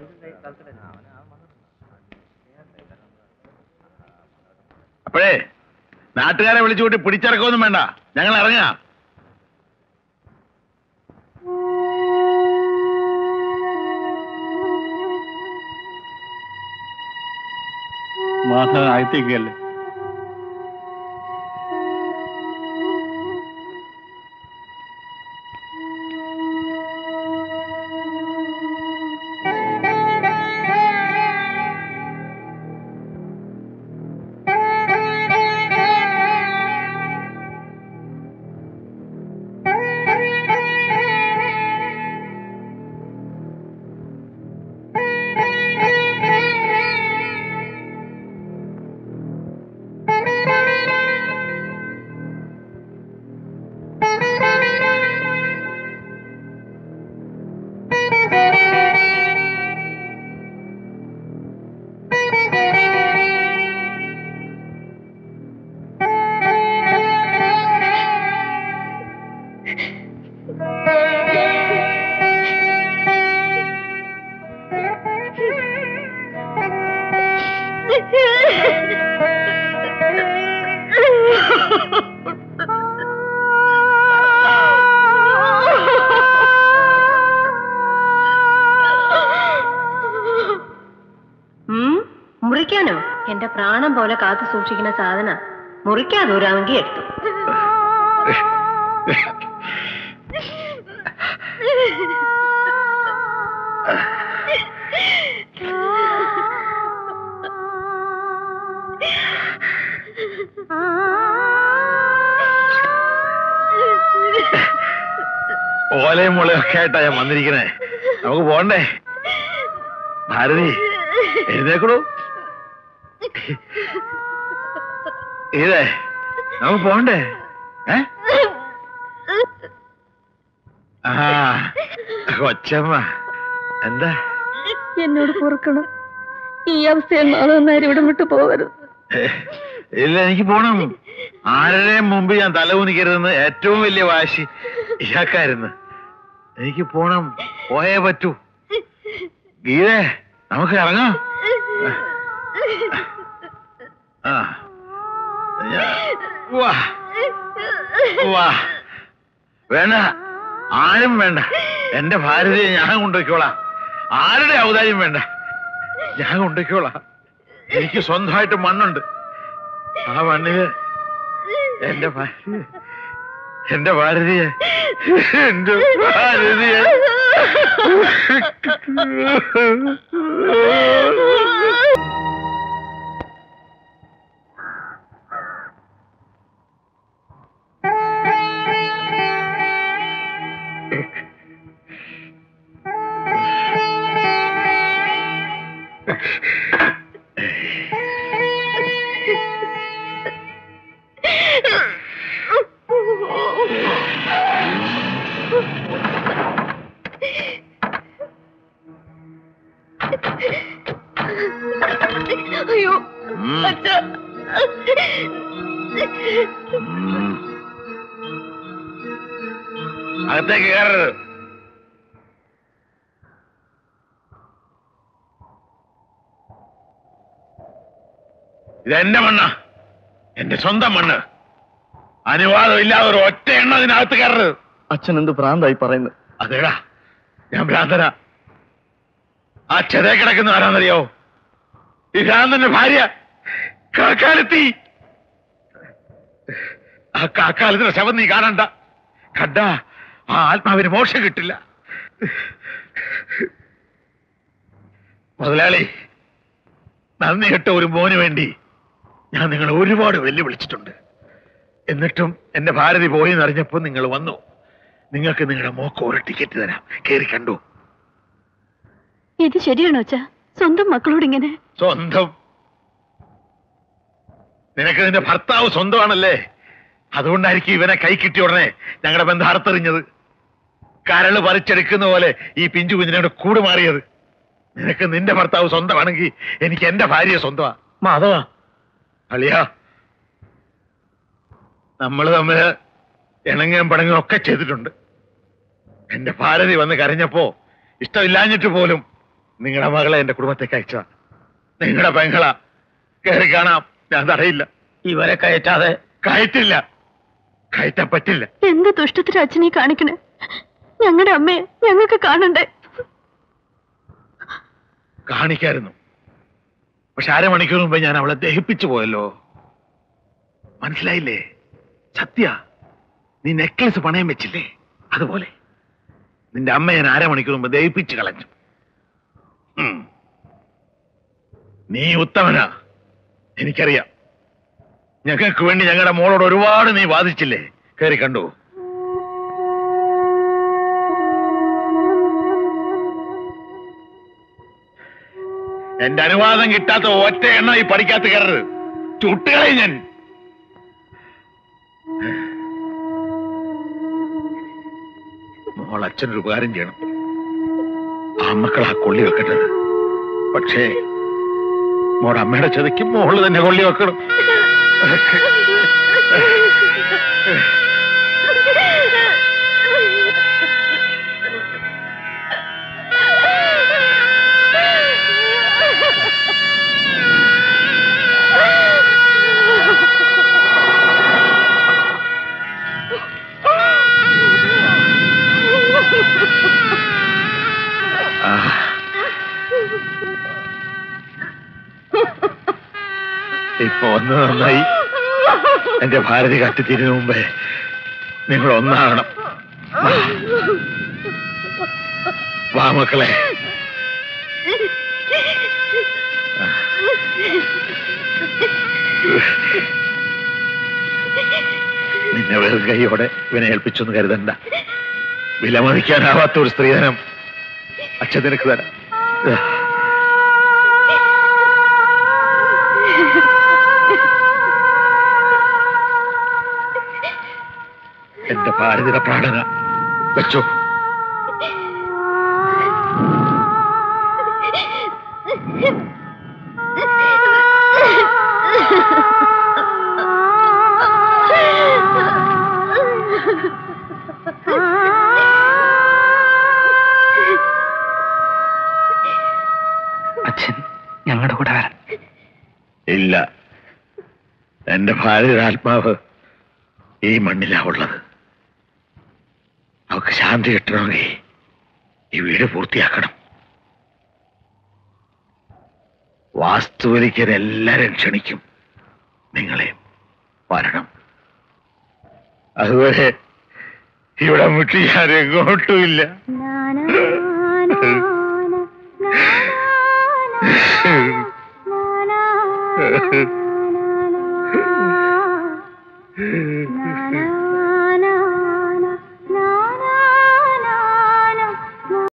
അപ്പോഴേ നാട്ടുകാരെ വിളിച്ചുകൂട്ടി പിടിച്ചിറക്കൊന്നും വേണ്ട, ഞങ്ങൾ ഇറങ്ങാം. മാധവൻ അകത്തേക്കല്ലേ? മുറിക്കാനോ? എന്റെ പ്രാണം പോലെ കാത്തു സൂക്ഷിക്കുന്ന സാധന മുറിക്കാതൂരാമെങ്കിൽ എടുത്തു. ഓലയും മുളയൊക്കെ ആയിട്ടാ ഞാൻ വന്നിരിക്കണേ. നമുക്ക് പോണ്ടേ? ഭാരതി എഴുന്നേക്കണു. ഇതേ നമുക്ക് പോണ്ടേ? കൊച്ചമ്മ എന്താ? എന്നോട് പൊറുക്കണം. ഈ അവസ്ഥയിൽ നാളെ ഇവിടെ വിട്ടു പോകരുത്. ഇല്ല, എനിക്ക് പോണം. ആരുടെയും മുമ്പ് ഞാൻ തലകുനിക്കരുതെന്ന് ഏറ്റവും വലിയ വാശി ഇയാൾക്കായിരുന്നു. എനിക്ക് പോണം, പോയേ പറ്റൂ. ഗീതേ നമുക്ക് ഇറങ്ങാം. വേണ്ട, ആരും വേണ്ട. എന്റെ ഭാര്യയെ ഞാൻ കൊണ്ടുപോയിക്കോളാം. ആരുടെ ഔദാര്യം വേണ്ട, ഞാൻ കൊണ്ടുപോയിക്കോളാം. എനിക്ക് സ്വന്തമായിട്ട് മണ്ണുണ്ട്. ആ മണ്ണില് എന്റെ ഭാര്യയെ എന്റെ ഭാരതിയെ അയ്യോ അച്ഛാ, അകത്തേക്ക് കയറരുത്. ഇതെന്റെ മണ്ണ, എന്റെ സ്വന്തം മണ്ണ്. അനുവാദം ഇല്ലാതെ ഒരു ഒറ്റ എണ്ണ അതിനകത്ത് കയറരുത്. അച്ഛൻ എന്ത് ഭ്രാന്തായി പറയുന്നത്? അതേടാ, ഞാൻ ഭ്രാന്തനാ. ആ ചെറിയ കിടക്കുന്ന ആരാന്നറിയോ? ഈ ഭ്രാന്തന്റെ ഭാര്യ കാക്കാലത്തി. ആ കാക്കാലത്തിന്റെ ശവം നീ കാണണ്ട. കണ്ട ആ ആത്മാവിന് മോക്ഷം കിട്ടില്ല. മുതലാളി, നന്ദി കെട്ട ഒരു മോന് വേണ്ടി ഞാൻ നിങ്ങളെ ഒരുപാട് വെല്ലുവിളിച്ചിട്ടുണ്ട്. എന്നിട്ടും എന്റെ ഭാരതി പോയി എന്നറിഞ്ഞപ്പോ നിങ്ങൾ വന്നു. നിങ്ങൾക്ക് നിങ്ങളുടെ മോക്ക് ഒരു ടിക്കറ്റ് തരാം, കേറി കണ്ടു. ഇത് ശരിയാണോ അച്ഛാ? സ്വന്തം മക്കളോട് ഇങ്ങനെ? സ്വന്തം? നിനക്ക് നിന്റെ ഭർത്താവ് സ്വന്തമാണല്ലേ. അതുകൊണ്ടായിരിക്കും ഇവനെ കൈ കിട്ടിയ ഉടനെ ഞങ്ങളുടെ ബന്ധം അറുത്തെറിഞ്ഞത്. കരള് പറിച്ചെടുക്കുന്ന പോലെ ഈ പിഞ്ചു കുഞ്ഞിനോട് കൂടുമാറിയത്. നിനക്ക് നിന്റെ ഭർത്താവ് സ്വന്തമാണെങ്കിൽ എനിക്ക് എന്റെ ഭാര്യ സ്വന്തമാ. മാധവ അളിയാ, നമ്മൾ തമ്മില് ഇണങ്ങുകയും പടങ്ങുകയും ഒക്കെ ചെയ്തിട്ടുണ്ട്. എന്റെ ഭാരതി വന്ന് കരഞ്ഞപ്പോ ഇഷ്ടമില്ലാഞ്ഞിട്ട് പോലും നിങ്ങളുടെ മകളെ എന്റെ കുടുംബത്തേക്ക് അയച്ചതാ. നിങ്ങളുടെ പെങ്ങള കയറി കാണാം, ഞാൻ തടയില്ല. ഇവരെ കയറ്റാതെ. കയറ്റില്ല, കയറ്റാൻ പറ്റില്ല. എന്ത് ദുഷ്ടത്തിന് അച്ഛനെ കാണിക്കണേ? ഞങ്ങളുടെ അമ്മയെ ഞങ്ങൾക്ക് കാണണ്ടേ? കാണിക്കായിരുന്നു, പക്ഷെ അരമണിക്കൂർ മുമ്പ് ഞാൻ അവളെ ദഹിപ്പിച്ചു പോയല്ലോ. മനസ്സിലായില്ലേ? സത്യ, നീ നെക്ലസ് പണയം വെച്ചില്ലേ, അതുപോലെ നിന്റെ അമ്മ ഞാൻ അരമണിക്കൂർ മുമ്പ് ദഹിപ്പിച്ചു കളഞ്ഞു. നീ ഉത്തമനാ, എനിക്കറിയാം. ഞങ്ങൾക്ക് വേണ്ടി ഞങ്ങളുടെ മോളോട് ഒരുപാട് നീ വാദിച്ചില്ലേ? കയറി കണ്ടു. എന്റെ അനുവാദം കിട്ടാത്ത ഒറ്റ എണ്ണ ഈ പഠിക്കാത്ത കയറരുത്. ചുട്ടുകളെ ഞാൻ. മോൾ അച്ഛനൊരു ഉപകാരം ചെയ്യണം. ആ മക്കൾ ആ കൊള്ളി വെക്കട്ടത്. പക്ഷേ മോടെ അമ്മയുടെ ചതിക്കും മോള് തന്നെ കൊള്ളി വെക്കണം. ഇപ്പൊ ഒന്ന് നന്നായി. എന്റെ ഭാരതി കത്തിത്തീരുന്ന മുമ്പേ നിങ്ങൾ ഒന്നാകണം. വാ മക്കളെ. നിന്നെ വെറും കൈയോടെ ഇവനെ ഏൽപ്പിച്ചൊന്ന് കരുതണ്ട. വിലമതിക്കാനാവാത്ത ഒരു സ്ത്രീധനം അച്ഛൻ നിനക്ക് തരാം. എന്റെ ഭാരതിയുടെ പ്രാണന വെച്ചോ. അച്ഛൻ ഞങ്ങളുടെ കൂടെ വരാൻ. ഇല്ല, എന്റെ ഭാര്യയുടെ ആത്മാവ് ഈ മണ്ണിലാ ഉള്ളത്. അവക്ക് ശാന്തി കിട്ടണമെങ്കിൽ ഈ വീട് പൂർത്തിയാക്കണം. വാസ്തുവിലിക്കാൻ എല്ലാരും ക്ഷണിക്കും. നിങ്ങളെ വരണം. അതുവരെ ഇവിടെ മുട്ടിയാരും എങ്ങോട്ടുമില്ല.